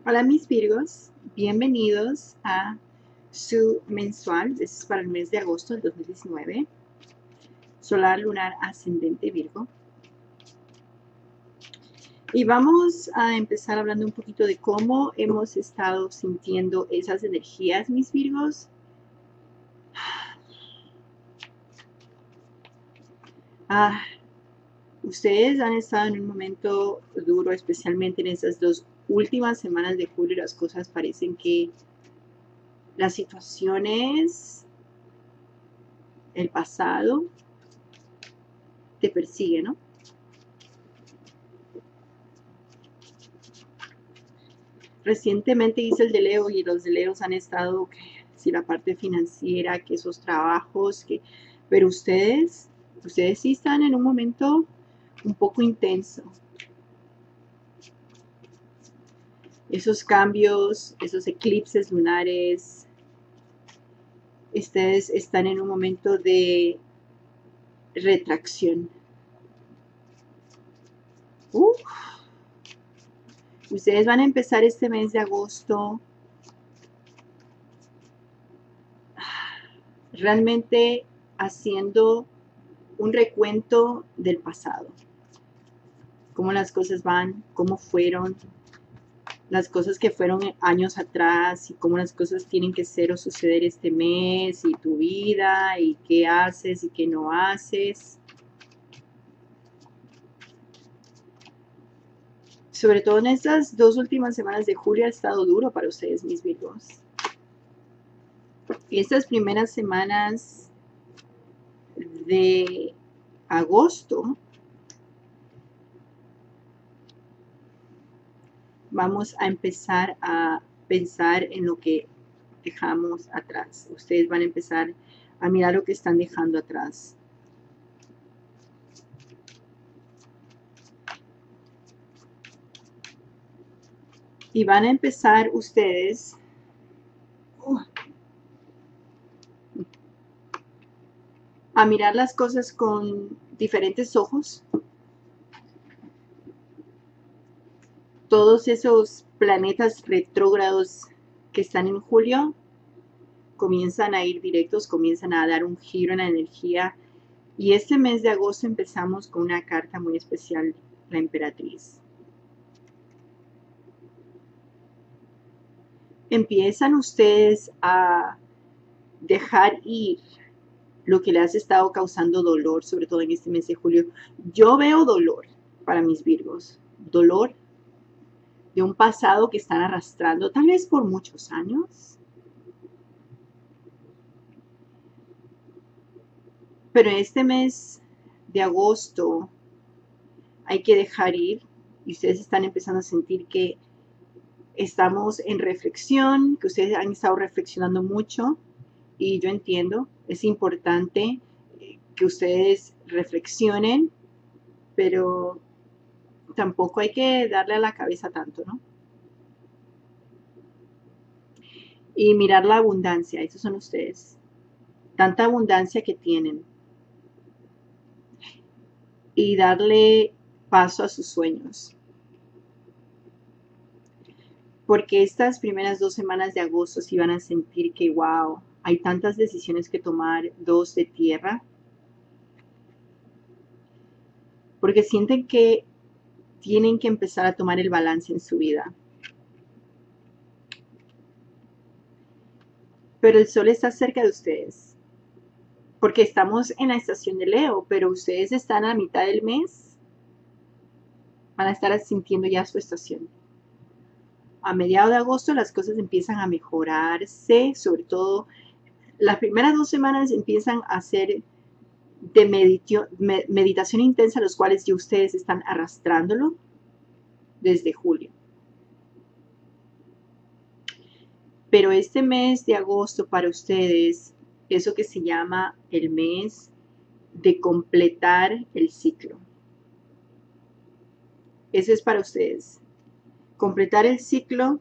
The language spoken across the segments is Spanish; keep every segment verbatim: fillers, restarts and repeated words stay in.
Hola mis Virgos, bienvenidos a su mensual, este es para el mes de agosto del dos mil diecinueve, solar, lunar, ascendente Virgo. Y vamos a empezar hablando un poquito de cómo hemos estado sintiendo esas energías, mis Virgos. Ah, ustedes han estado en un momento duro, especialmente en esas dos últimas semanas de julio. Las cosas parecen que las situaciones, el pasado, te persigue, ¿no? Recientemente hice el de Leo y los de Leos han estado, que, si la parte financiera, que esos trabajos, que, pero ustedes, ustedes sí están en un momento un poco intenso. Esos cambios, esos eclipses lunares, ustedes están en un momento de retracción. Uf. Ustedes van a empezar este mes de agosto realmente haciendo un recuento del pasado. Cómo las cosas van, cómo fueron, las cosas que fueron años atrás y cómo las cosas tienen que ser o suceder este mes y tu vida y qué haces y qué no haces. Sobre todo en estas dos últimas semanas de julio ha estado duro para ustedes, mis Virgos. Y estas primeras semanas de agosto vamos a empezar a pensar en lo que dejamos atrás. Ustedes van a empezar a mirar lo que están dejando atrás. Y van a empezar ustedes uh, a mirar las cosas con diferentes ojos. Todos esos planetas retrógrados que están en julio comienzan a ir directos, comienzan a dar un giro en la energía. Y este mes de agosto empezamos con una carta muy especial, la Emperatriz. Empiezan ustedes a dejar ir lo que les ha estado causando dolor, sobre todo en este mes de julio. Yo veo dolor para mis Virgos, dolor de un pasado que están arrastrando, tal vez por muchos años. Pero en este mes de agosto hay que dejar ir y ustedes están empezando a sentir que estamos en reflexión, que ustedes han estado reflexionando mucho y yo entiendo, es importante que ustedes reflexionen, pero tampoco hay que darle a la cabeza tanto, ¿no? Y mirar la abundancia, esos son ustedes. Tanta abundancia que tienen. Y darle paso a sus sueños. Porque estas primeras dos semanas de agosto sí van a sentir que, wow, hay tantas decisiones que tomar, dos de tierra. Porque sienten que tienen que empezar a tomar el balance en su vida. Pero el sol está cerca de ustedes. Porque estamos en la estación de Leo, pero ustedes están a la mitad del mes. Van a estar sintiendo ya su estación. A mediados de agosto las cosas empiezan a mejorarse, sobre todo las primeras dos semanas empiezan a ser de meditio, me, meditación intensa, los cuales ya ustedes están arrastrándolo desde julio. Pero este mes de agosto para ustedes, eso que se llama el mes de completar el ciclo. Eso es para ustedes. Completar el ciclo.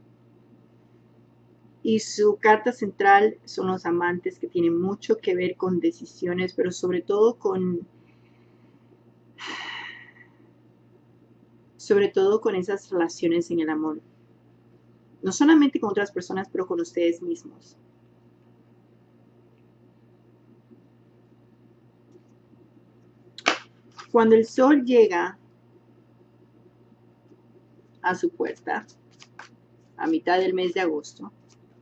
Y su carta central son los amantes, que tienen mucho que ver con decisiones, pero sobre todo con sobre todo con esas relaciones en el amor. No solamente con otras personas, pero con ustedes mismos. Cuando el sol llega a su puerta, a mitad del mes de agosto,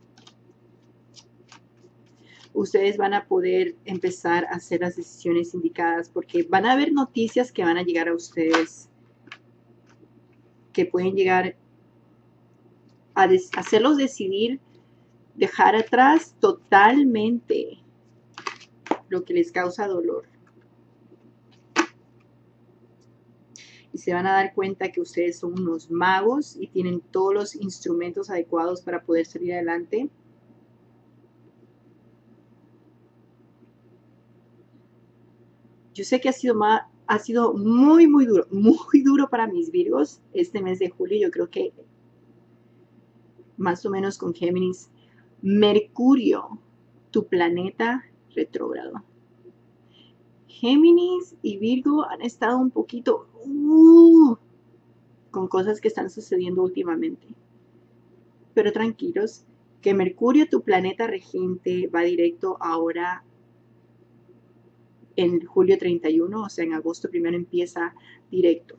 ustedes van a poder empezar a hacer las decisiones indicadas, porque van a haber noticias que van a llegar a ustedes, que pueden llegar a hacerlos decidir, dejar atrás totalmente lo que les causa dolor. Y se van a dar cuenta que ustedes son unos magos y tienen todos los instrumentos adecuados para poder salir adelante. Yo sé que ha sido, más, ha sido muy, muy duro, muy duro para mis Virgos este mes de julio. Yo creo que más o menos con Géminis. Mercurio, tu planeta retrógrado. Géminis y Virgo han estado un poquito uh, con cosas que están sucediendo últimamente. Pero tranquilos, que Mercurio, tu planeta regente, va directo ahora en julio treinta y uno, o sea, en agosto primero empieza directo.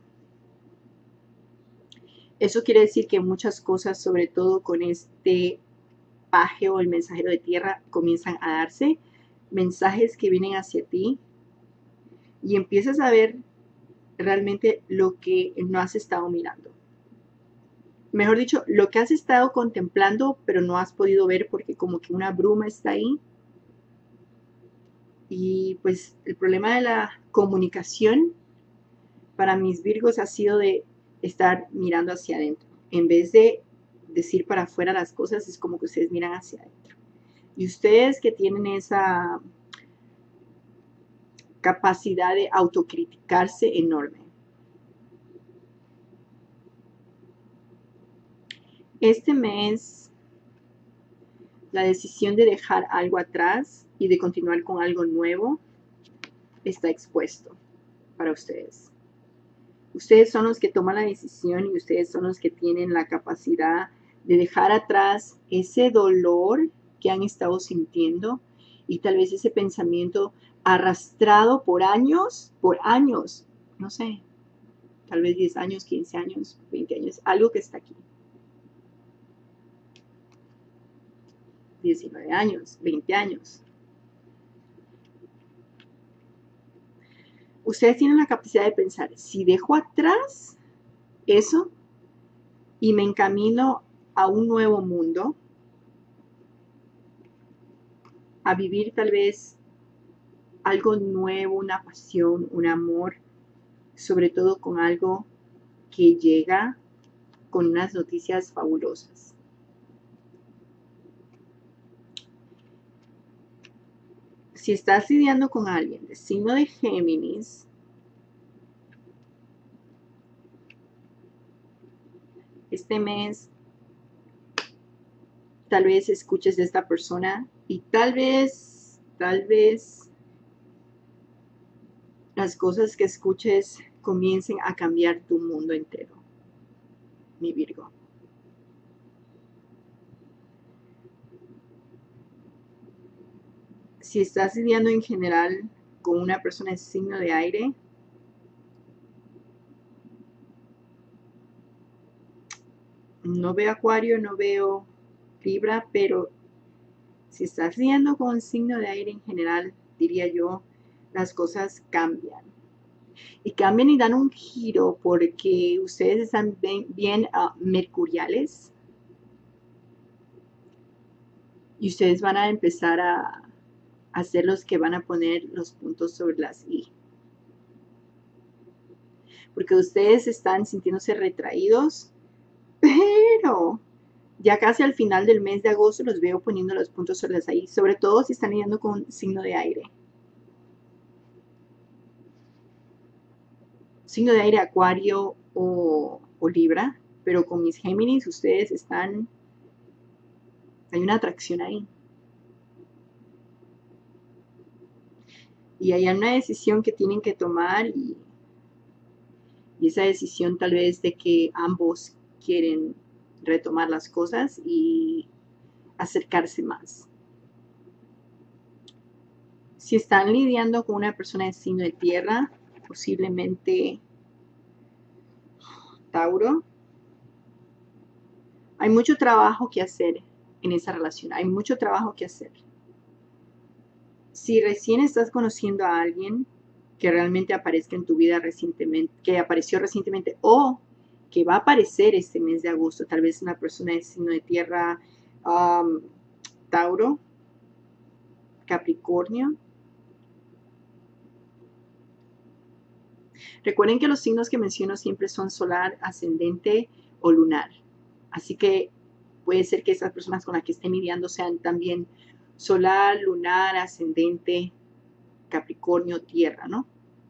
Eso quiere decir que muchas cosas, sobre todo con este paje o el mensajero de tierra, comienzan a darse mensajes que vienen hacia ti y empiezas a ver realmente lo que no has estado mirando. Mejor dicho, lo que has estado contemplando, pero no has podido ver porque como que una bruma está ahí. Y pues el problema de la comunicación para mis Virgos ha sido de estar mirando hacia adentro. En vez de decir para afuera las cosas, es como que ustedes miran hacia adentro. Y ustedes que tienen esa capacidad de autocriticarse enorme. Este mes, la decisión de dejar algo atrás y de continuar con algo nuevo está expuesto para ustedes. Ustedes son los que toman la decisión y ustedes son los que tienen la capacidad de dejar atrás ese dolor que han estado sintiendo y tal vez ese pensamiento arrastrado por años, por años, no sé, tal vez diez años, quince años, veinte años, algo que está aquí. diecinueve años, veinte años. Ustedes tienen la capacidad de pensar, si dejo atrás eso y me encamino a un nuevo mundo, a vivir tal vez algo nuevo, una pasión, un amor, sobre todo con algo que llega con unas noticias fabulosas. Si estás lidiando con alguien de signo de Géminis, este mes tal vez escuches de esta persona y tal vez, tal vez las cosas que escuches comiencen a cambiar tu mundo entero, mi Virgo. Si estás lidiando en general con una persona de signo de aire, no veo Acuario, no veo Libra, pero si estás lidiando con un signo de aire en general, diría yo, las cosas cambian. Y cambian y dan un giro porque ustedes están bien, bien uh, mercuriales. Y ustedes van a empezar a, a ser los que van a poner los puntos sobre las i. Porque ustedes están sintiéndose retraídos, pero ya casi al final del mes de agosto los veo poniendo los puntos sobre las i, sobre todo si están lidiando con signo de aire. Signo de aire, Acuario o, o Libra, pero con mis Géminis ustedes están, hay una atracción ahí. Y hay una decisión que tienen que tomar y, y esa decisión tal vez de que ambos quieren retomar las cosas y acercarse más. Si están lidiando con una persona de signo de tierra, posiblemente Tauro, hay mucho trabajo que hacer en esa relación, hay mucho trabajo que hacer. Si recién estás conociendo a alguien que realmente aparezca en tu vida recientemente, que apareció recientemente o que va a aparecer este mes de agosto, tal vez una persona de signo de tierra, um, Tauro, Capricornio. Recuerden que los signos que menciono siempre son solar, ascendente o lunar. Así que puede ser que esas personas con las que estén lidiando sean también solar, lunar, ascendente, Capricornio, tierra, ¿no?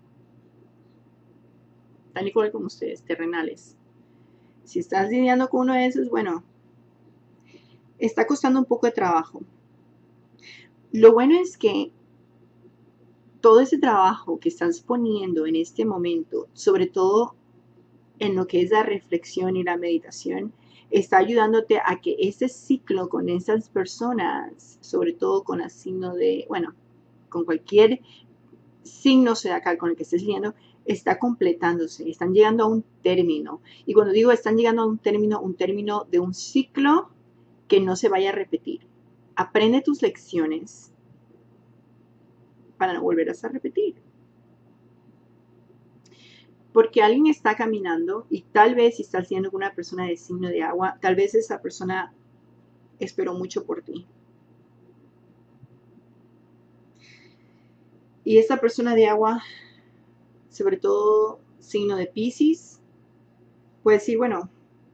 Tal y cual como ustedes, terrenales. Si estás lidiando con uno de esos, bueno, está costando un poco de trabajo. Lo bueno es que todo ese trabajo que estás poniendo en este momento, sobre todo en lo que es la reflexión y la meditación, está ayudándote a que ese ciclo con esas personas, sobre todo con el signo de, bueno, con cualquier signo zodiacal con el que estés lidiando, está completándose, están llegando a un término. Y cuando digo están llegando a un término, un término de un ciclo que no se vaya a repetir. Aprende tus lecciones para no volverlas a repetir. Porque alguien está caminando y tal vez si estás siendo una persona de signo de agua, tal vez esa persona esperó mucho por ti. Y esa persona de agua, sobre todo signo de Piscis, puede decir, bueno,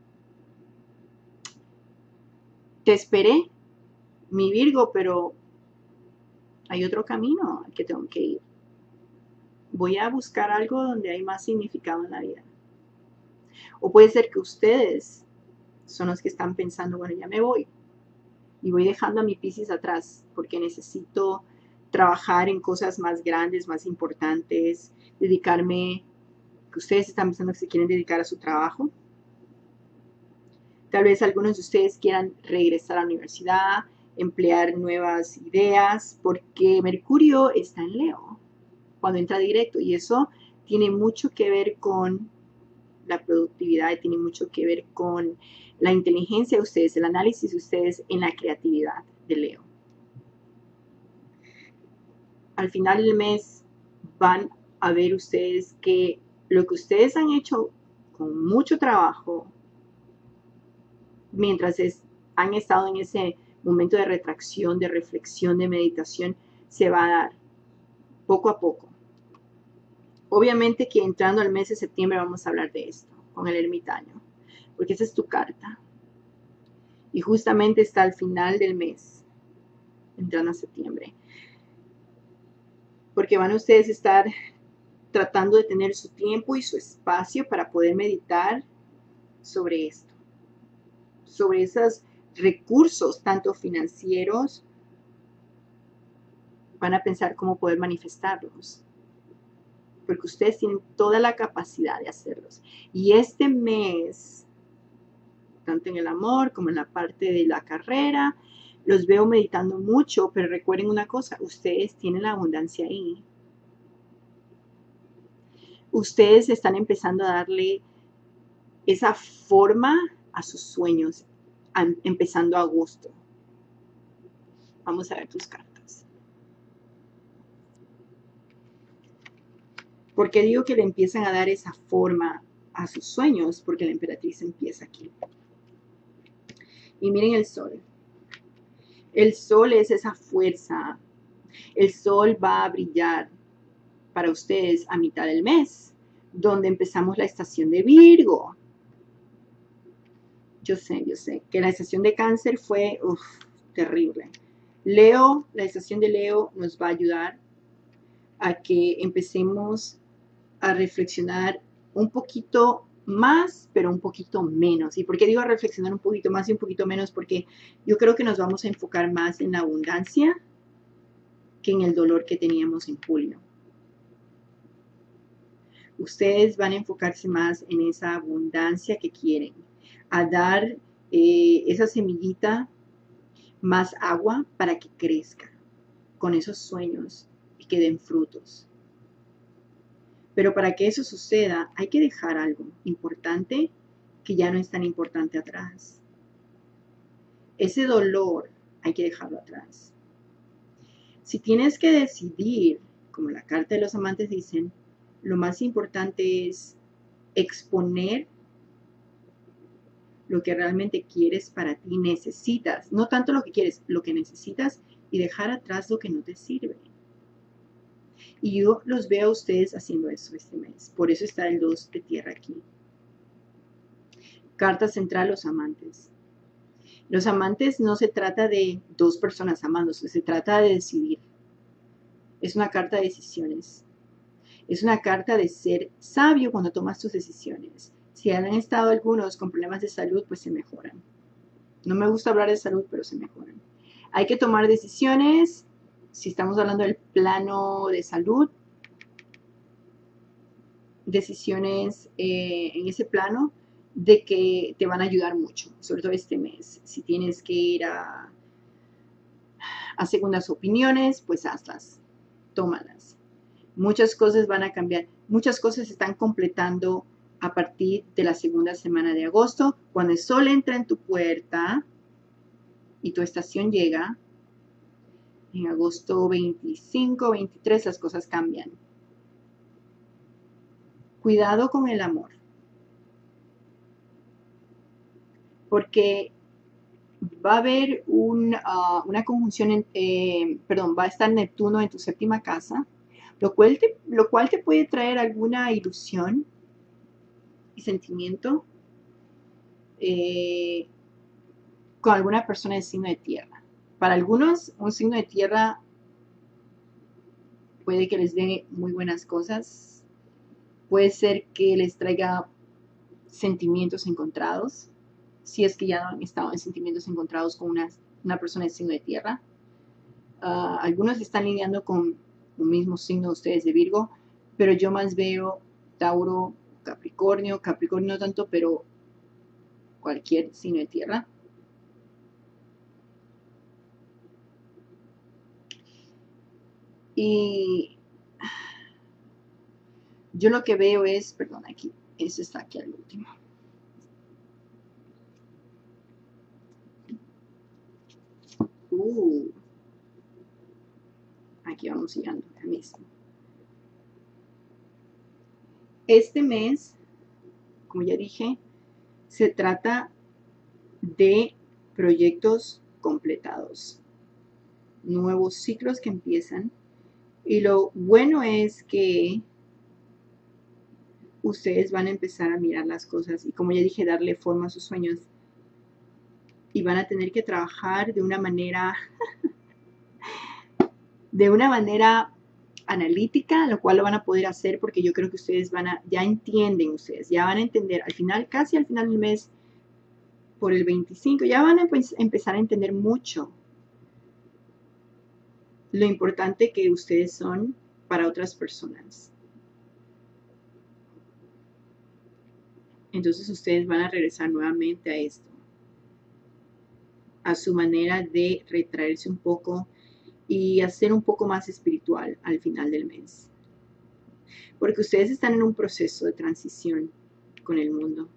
te esperé, mi Virgo, pero hay otro camino al que tengo que ir. Voy a buscar algo donde hay más significado en la vida. O puede ser que ustedes son los que están pensando, bueno, ya me voy y voy dejando a mi Piscis atrás porque necesito trabajar en cosas más grandes, más importantes, dedicarme, que ustedes están pensando que se quieren dedicar a su trabajo. Tal vez algunos de ustedes quieran regresar a la universidad, emplear nuevas ideas, porque Mercurio está en Leo cuando entra directo y eso tiene mucho que ver con la productividad, tiene mucho que ver con la inteligencia de ustedes, el análisis de ustedes en la creatividad de Leo. Al final del mes van a ver ustedes que lo que ustedes han hecho con mucho trabajo, mientras es, han estado en ese momento de retracción, de reflexión, de meditación, se va a dar poco a poco. Obviamente que entrando al mes de septiembre vamos a hablar de esto, con el ermitaño, porque esa es tu carta. Y justamente está al final del mes, entrando a septiembre. Porque van ustedes a estar tratando de tener su tiempo y su espacio para poder meditar sobre esto, sobre esos recursos, tanto financieros, van a pensar cómo poder manifestarlos, porque ustedes tienen toda la capacidad de hacerlos. Y este mes, tanto en el amor como en la parte de la carrera, los veo meditando mucho, pero recuerden una cosa, ustedes tienen la abundancia ahí. Ustedes están empezando a darle esa forma a sus sueños, empezando a agosto. Vamos a ver tus cartas. ¿Por qué digo que le empiezan a dar esa forma a sus sueños? Porque la emperatriz empieza aquí. Y miren el sol. El sol es esa fuerza. El sol va a brillar para ustedes a mitad del mes, donde empezamos la estación de Virgo. Yo sé, yo sé que la estación de Cáncer fue uf, terrible. Leo, la estación de Leo nos va a ayudar a que empecemos a reflexionar un poquito más, pero un poquito menos. ¿Y por qué digo reflexionar un poquito más y un poquito menos? Porque yo creo que nos vamos a enfocar más en la abundancia que en el dolor que teníamos en julio. Ustedes van a enfocarse más en esa abundancia que quieren, a dar eh, esa semillita, más agua para que crezca con esos sueños y que den frutos. Pero para que eso suceda, hay que dejar algo importante que ya no es tan importante atrás. Ese dolor hay que dejarlo atrás. Si tienes que decidir, como la carta de los amantes dicen, lo más importante es exponer lo que realmente quieres para ti, necesitas, no tanto lo que quieres, lo que necesitas, y dejar atrás lo que no te sirve. Y yo los veo a ustedes haciendo eso este mes. Por eso está el dos de tierra aquí. Carta central, los amantes. Los amantes no se trata de dos personas amándose, se trata de decidir. Es una carta de decisiones. Es una carta de ser sabio cuando tomas tus decisiones. Si han estado algunos con problemas de salud, pues se mejoran. No me gusta hablar de salud, pero se mejoran. Hay que tomar decisiones. Si estamos hablando del plano de salud, decisiones eh, en ese plano de que te van a ayudar mucho, sobre todo este mes. Si tienes que ir a, a segundas opiniones, pues hazlas, tómalas. Muchas cosas van a cambiar, muchas cosas se están completando a partir de la segunda semana de agosto, cuando el sol entra en tu puerta y tu estación llega. En agosto veinticinco, veintitrés las cosas cambian. Cuidado con el amor, porque va a haber un, uh, una conjunción, en, eh, perdón, va a estar Neptuno en tu séptima casa, lo cual te, lo cual te puede traer alguna ilusión y sentimiento eh, con alguna persona de signo de tierra. Para algunos, un signo de tierra puede que les dé muy buenas cosas, puede ser que les traiga sentimientos encontrados, si es que ya no han estado en sentimientos encontrados con una, una persona de signo de tierra. Uh, algunos están lidiando con un mismo signo, ustedes de Virgo, pero yo más veo Tauro, Capricornio, Capricornio no tanto, pero cualquier signo de tierra. Y yo lo que veo es, perdón, aquí, eso está aquí al último. Uh, aquí vamos llegando a mismo. Este mes, como ya dije, se trata de proyectos completados, nuevos ciclos que empiezan, y lo bueno es que ustedes van a empezar a mirar las cosas y, como ya dije, darle forma a sus sueños, y van a tener que trabajar de una manera de una manera analítica, lo cual lo van a poder hacer porque yo creo que ustedes van a, ya entienden ustedes, ya van a entender al final, casi al final del mes, por el veinticinco, ya van a pues, empezar a entender mucho lo importante que ustedes son para otras personas. Entonces ustedes van a regresar nuevamente a esto, a su manera de retraerse un poco y hacer un poco más espiritual al final del mes. Porque ustedes están en un proceso de transición con el mundo.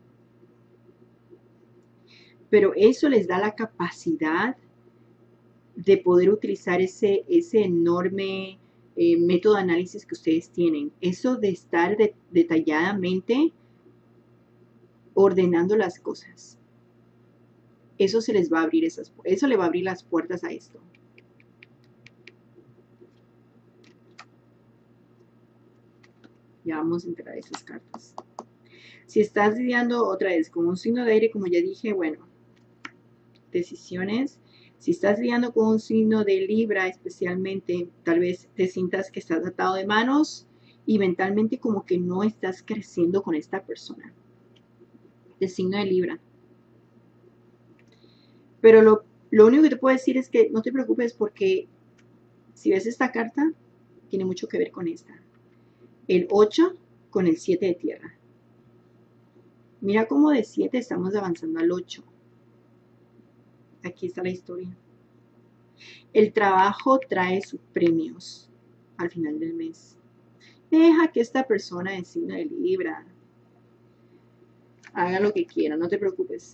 Pero eso les da la capacidad de poder utilizar ese, ese enorme eh, método de análisis que ustedes tienen. Eso de estar de, detalladamente ordenando las cosas. Eso se les va a abrir esas, eso le va a abrir las puertas a esto. Ya vamos a entrar a esas cartas. Si estás lidiando otra vez con un signo de aire, como ya dije, bueno, decisiones. Si estás lidiando con un signo de Libra especialmente, tal vez te sientas que estás atado de manos y mentalmente como que no estás creciendo con esta persona. De signo de Libra. Pero lo, lo único que te puedo decir es que no te preocupes porque si ves esta carta, tiene mucho que ver con esta. El ocho con el siete de tierra. Mira cómo de siete estamos avanzando al ocho. Aquí está la historia. El trabajo trae sus premios al final del mes. Deja que esta persona de signo de Libra haga lo que quiera, no te preocupes.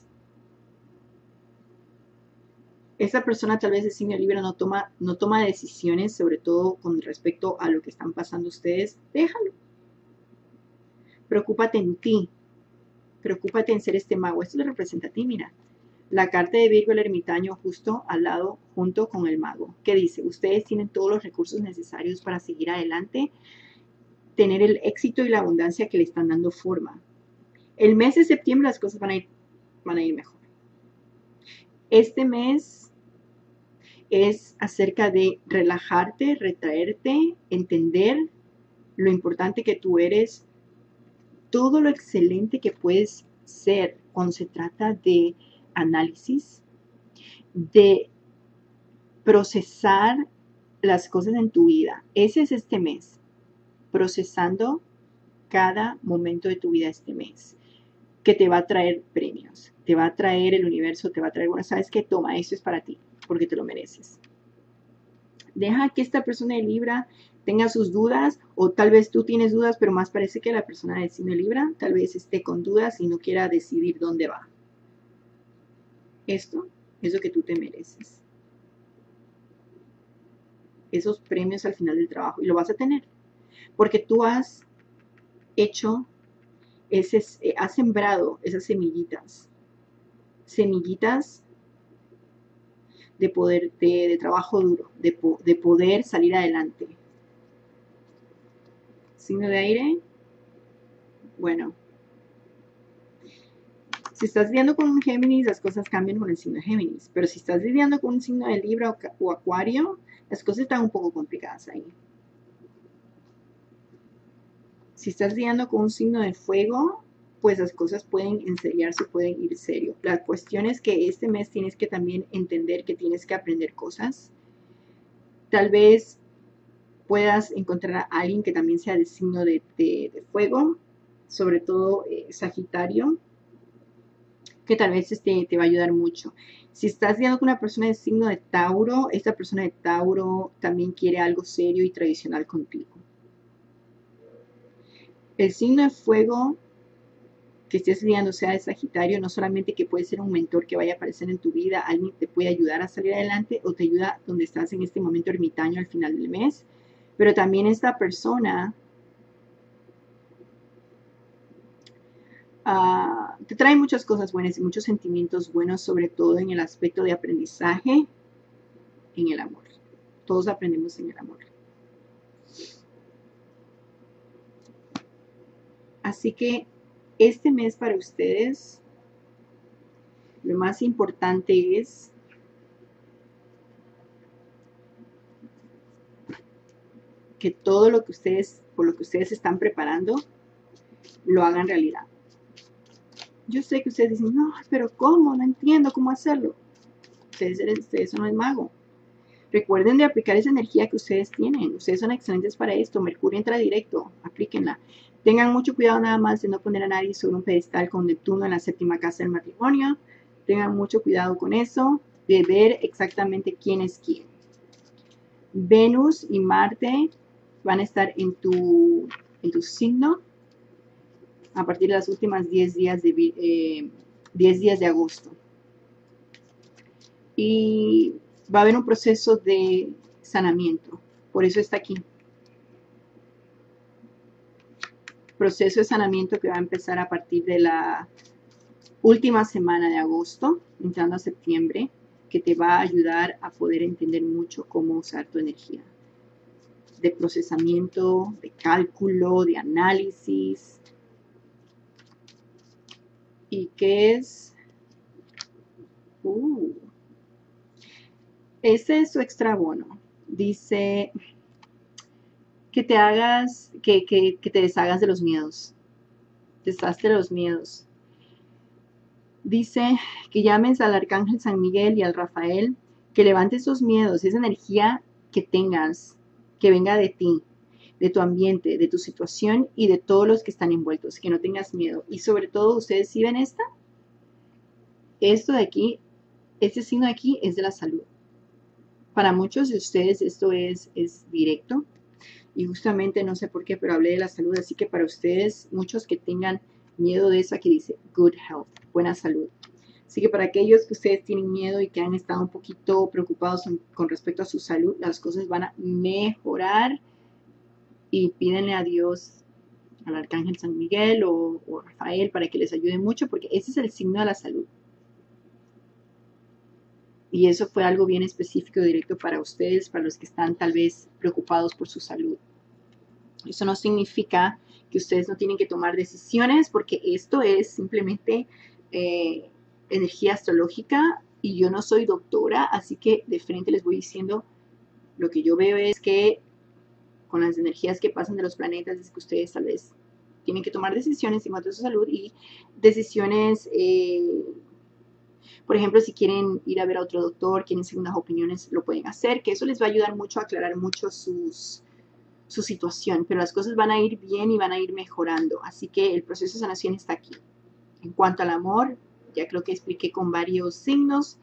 Esta persona tal vez de signo de Libra no toma, no toma decisiones, sobre todo con respecto a lo que están pasando ustedes. Déjalo. Preocúpate en ti. Preocúpate en ser este mago. Esto le representa a ti, mira. La carta de Virgo, el ermitaño, justo al lado, junto con el mago. ¿Qué dice? Ustedes tienen todos los recursos necesarios para seguir adelante, tener el éxito y la abundancia que le están dando forma. El mes de septiembre las cosas van a ir, van a ir mejor. Este mes es acerca de relajarte, retraerte, entender lo importante que tú eres, todo lo excelente que puedes ser cuando se trata de análisis, de procesar las cosas en tu vida. Ese es este mes, procesando cada momento de tu vida este mes, que te va a traer premios, te va a traer el universo, te va a traer, bueno, sabes que toma, esto es para ti, porque te lo mereces. Deja que esta persona de Libra tenga sus dudas, o tal vez tú tienes dudas, pero más parece que la persona de signo de Libra tal vez esté con dudas y no quiera decidir dónde va. Esto es lo que tú te mereces. Esos premios al final del trabajo. Y lo vas a tener. Porque tú has hecho, ese, has sembrado esas semillitas. Semillitas de poder, de, de trabajo duro, de, de poder salir adelante. Signo de aire. Bueno. Si estás lidiando con un Géminis, las cosas cambian con el signo de Géminis. Pero si estás lidiando con un signo de Libra o, o Acuario, las cosas están un poco complicadas ahí. Si estás lidiando con un signo de fuego, pues las cosas pueden enseriarse, pueden ir serio. La cuestión es que este mes tienes que también entender que tienes que aprender cosas. Tal vez puedas encontrar a alguien que también sea de signo de, de, de fuego, sobre todo eh, Sagitario, que tal vez este, te va a ayudar mucho. Si estás lidiando con una persona de signo de Tauro, esta persona de Tauro también quiere algo serio y tradicional contigo. El signo de fuego que estés lidiando, sea de Sagitario, no solamente que puede ser un mentor que vaya a aparecer en tu vida, alguien que te puede ayudar a salir adelante o te ayuda donde estás en este momento ermitaño al final del mes, pero también esta persona Uh, te trae muchas cosas buenas y muchos sentimientos buenos, sobre todo en el aspecto de aprendizaje, en el amor. Todos aprendemos en el amor. Así que este mes para ustedes, lo más importante es que todo lo que ustedes, por lo que ustedes están preparando, lo hagan realidad. Yo sé que ustedes dicen, no, pero ¿cómo? No entiendo cómo hacerlo. Ustedes, ustedes son el mago. Recuerden de aplicar esa energía que ustedes tienen. Ustedes son excelentes para esto. Mercurio entra directo. Aplíquenla. Tengan mucho cuidado nada más de no poner a nadie sobre un pedestal con Neptuno en la séptima casa del matrimonio. Tengan mucho cuidado con eso. De ver exactamente quién es quién. Venus y Marte van a estar en tu, en tu signo a partir de las últimas diez días de, eh, diez días de agosto. Y va a haber un proceso de sanamiento. Por eso está aquí. Proceso de sanamiento que va a empezar a partir de la última semana de agosto, entrando a septiembre, que te va a ayudar a poder entender mucho cómo usar tu energía. De procesamiento, de cálculo, de análisis. ¿Y qué es? Uh, ese es su extra bono. Dice que te hagas, que, que, que te deshagas de los miedos. Deshazte de los miedos. Dice que llames al Arcángel San Miguel y al Rafael, que levantes esos miedos, esa energía que tengas, que venga de ti, de tu ambiente, de tu situación y de todos los que están envueltos, que no tengas miedo. Y sobre todo, ustedes, ¿sí ven esta? Esto de aquí Este signo de aquí es de la salud. Para muchos de ustedes esto es, es directo. Y justamente no sé por qué, pero hablé de la salud. Así que para ustedes, muchos que tengan miedo de eso, aquí dice good health, buena salud. Así que para aquellos que ustedes tienen miedo y que han estado un poquito preocupados en, con respecto a su salud, las cosas van a mejorar. Y pídenle a Dios, al Arcángel San Miguel o, o Rafael, para que les ayude mucho, porque ese es el signo de la salud. Y eso fue algo bien específico, directo para ustedes, para los que están tal vez preocupados por su salud. Eso no significa que ustedes no tienen que tomar decisiones, porque esto es simplemente eh, energía astrológica y yo no soy doctora, así que de frente les voy diciendo, lo que yo veo es que con las energías que pasan de los planetas es que ustedes tal vez tienen que tomar decisiones en cuanto a su salud y decisiones, eh, por ejemplo, si quieren ir a ver a otro doctor, quieren segundas opiniones, lo pueden hacer, que eso les va a ayudar mucho a aclarar mucho sus, su situación, pero las cosas van a ir bien y van a ir mejorando, así que el proceso de sanación está aquí. En cuanto al amor, ya creo que expliqué con varios signos,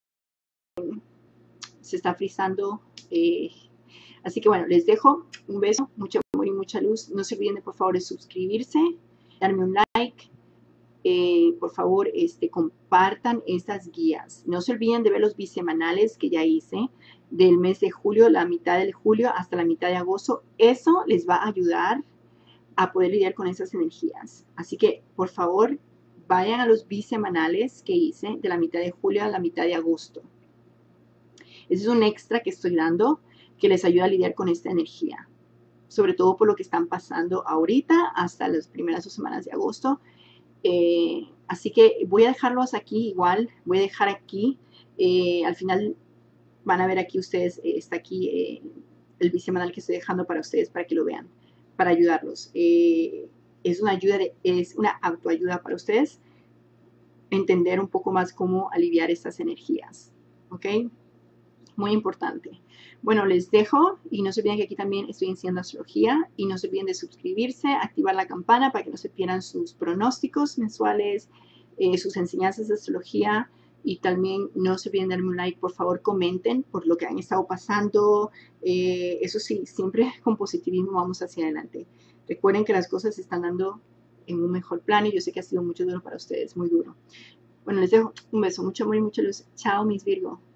se está frizando, eh, así que bueno, les dejo un beso, mucho amor y mucha luz. No se olviden de por favor de suscribirse, darme un like, eh, por favor este, compartan estas guías. No se olviden de ver los bisemanales que ya hice del mes de julio, la mitad de julio hasta la mitad de agosto. Eso les va a ayudar a poder lidiar con esas energías. Así que por favor vayan a los bisemanales que hice de la mitad de julio a la mitad de agosto. Ese es un extra que estoy dando que les ayuda a lidiar con esta energía, sobre todo por lo que están pasando ahorita hasta las primeras dos semanas de agosto. Eh, así que voy a dejarlos aquí igual, voy a dejar aquí, eh, al final van a ver aquí ustedes, eh, está aquí eh, el bisemanal que estoy dejando para ustedes para que lo vean, para ayudarlos. Eh, es una ayuda, de, es una autoayuda para ustedes, entender un poco más cómo aliviar estas energías, ¿ok? Muy importante. Bueno, les dejo y no se olviden que aquí también estoy enseñando astrología y no se olviden de suscribirse, activar la campana para que no se pierdan sus pronósticos mensuales, eh, sus enseñanzas de astrología y también no se olviden de darme un like, por favor comenten por lo que han estado pasando, eh, eso sí, siempre con positivismo vamos hacia adelante. Recuerden que las cosas se están dando en un mejor plano y yo sé que ha sido mucho duro para ustedes, muy duro. Bueno, les dejo un beso, mucho amor y mucha luz. Chao, mis Virgo.